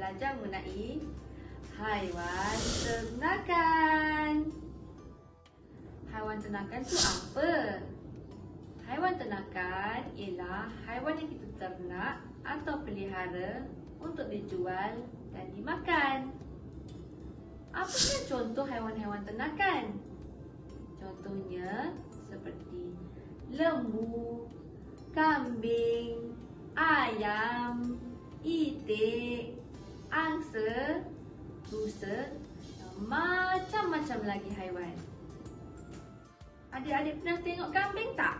belajar mengenai haiwan ternakan. Haiwan ternakan tu apa? Haiwan ternakan ialah haiwan yang kita ternak atau pelihara untuk dijual dan dimakan. Apakah contoh haiwan-haiwan ternakan? Contohnya seperti lembu, kambing, ayam, itik, angsa, rusa dan macam-macam lagi haiwan. Adik-adik pernah tengok kambing tak?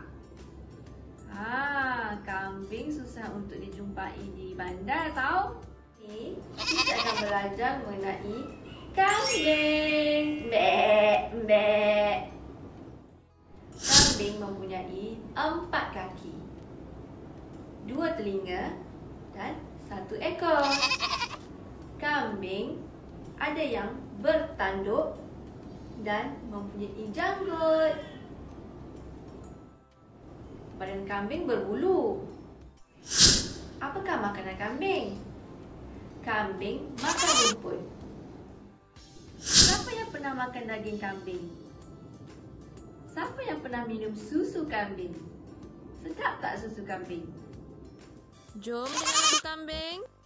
Kambing susah untuk dijumpai di bandar tau. Ni kita akan belajar mengenai kambing. Mbek. Kambing mempunyai 4 kaki, 2 telinga dan 1 ekor. Kambing ada yang bertanduk dan mempunyai janggut. Badan kambing berbulu. Apakah makanan kambing? Kambing makan rumput. Siapa yang pernah makan daging kambing? Siapa yang pernah minum susu kambing? Sedap tak susu kambing? Jom dengan ibu kambing.